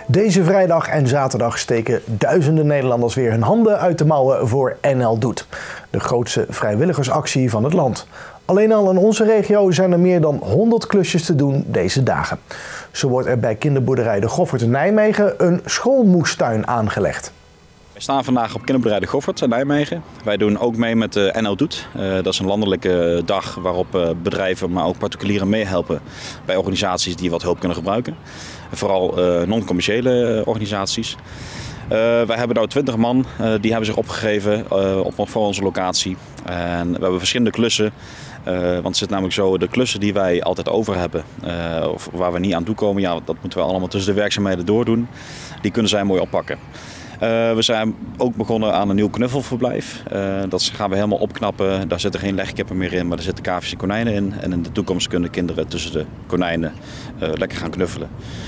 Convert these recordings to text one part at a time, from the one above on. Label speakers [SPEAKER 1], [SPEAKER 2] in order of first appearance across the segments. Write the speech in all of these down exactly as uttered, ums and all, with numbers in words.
[SPEAKER 1] Deze vrijdag en zaterdag steken duizenden Nederlanders weer hun handen uit de mouwen voor N L Doet. De grootste vrijwilligersactie van het land. Alleen al in onze regio zijn er meer dan honderd klusjes te doen deze dagen. Zo wordt er bij kinderboerderij De Goffert in Nijmegen een schoolmoestuin aangelegd.
[SPEAKER 2] We staan vandaag op kinderboerderij De Goffert in Nijmegen. Wij doen ook mee met de N L Doet. Uh, dat is een landelijke dag waarop uh, bedrijven, maar ook particulieren meehelpen bij organisaties die wat hulp kunnen gebruiken. En vooral uh, non-commerciële uh, organisaties. Uh, wij hebben nou twintig man, uh, die hebben zich opgegeven uh, op, voor onze locatie. En we hebben verschillende klussen. Uh, want het zit namelijk zo, de klussen die wij altijd over hebben, uh, of waar we niet aan toe komen, ja, dat moeten we allemaal tussen de werkzaamheden doordoen. Die kunnen zij mooi oppakken. Uh, we zijn ook begonnen aan een nieuw knuffelverblijf. Uh, dat gaan we helemaal opknappen. Daar zitten geen legkippen meer in, maar er zitten kavi's en konijnen in. En in de toekomst kunnen kinderen tussen de konijnen uh, lekker gaan knuffelen.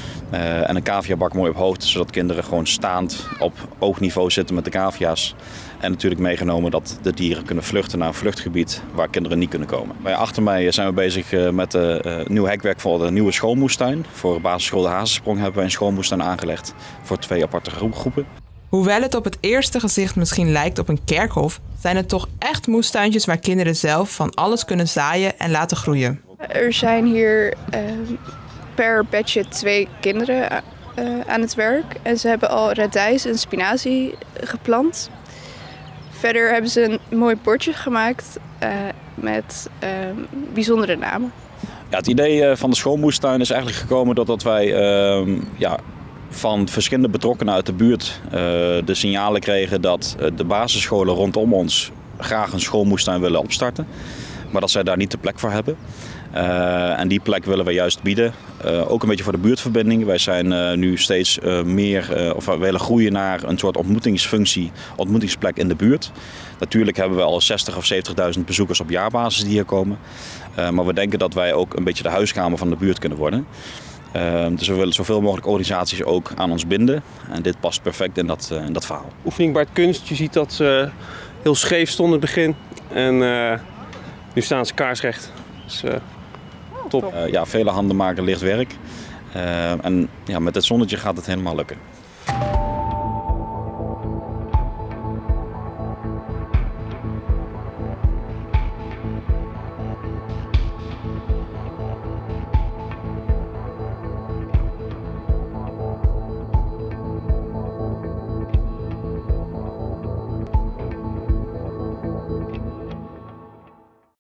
[SPEAKER 2] Uh, en een caviabak mooi op hoogte, zodat kinderen gewoon staand op oogniveau zitten met de cavia's. En natuurlijk meegenomen dat de dieren kunnen vluchten naar een vluchtgebied waar kinderen niet kunnen komen. Bij achter mij zijn we bezig met uh, nieuw hekwerk voor de nieuwe schoolmoestuin. Voor basisschool De Hazensprong hebben wij een schoolmoestuin aangelegd voor twee aparte groepen.
[SPEAKER 3] Hoewel het op het eerste gezicht misschien lijkt op een kerkhof, zijn het toch echt moestuintjes waar kinderen zelf van alles kunnen zaaien en laten groeien.
[SPEAKER 4] Er zijn hier uh, per bedje twee kinderen uh, aan het werk en ze hebben al radijs en spinazie geplant. Verder hebben ze een mooi bordje gemaakt uh, met uh, bijzondere namen.
[SPEAKER 2] Ja, het idee van de schoolmoestuin is eigenlijk gekomen doordat wij uh, ja, van verschillende betrokkenen uit de buurt uh, de signalen kregen dat uh, de basisscholen rondom ons graag een schoolmoestuin willen opstarten. Maar dat zij daar niet de plek voor hebben. Uh, en die plek willen wij juist bieden. Uh, ook een beetje voor de buurtverbinding. Wij zijn uh, nu steeds uh, meer, uh, of we willen groeien naar een soort ontmoetingsfunctie, ontmoetingsplek in de buurt. Natuurlijk hebben we al zestig of zeventigduizend bezoekers op jaarbasis die hier komen. Uh, maar we denken dat wij ook een beetje de huiskamer van de buurt kunnen worden. Uh, dus we willen zoveel mogelijk organisaties ook aan ons binden. En dit past perfect in dat, uh, in dat verhaal.
[SPEAKER 5] Oefening bij het kunst. Je ziet dat ze heel scheef stonden in het begin. En uh, nu staan ze kaarsrecht. Dus, uh, top.
[SPEAKER 2] Uh, ja, vele handen maken licht werk. Uh, en ja, met het zonnetje gaat het helemaal lukken.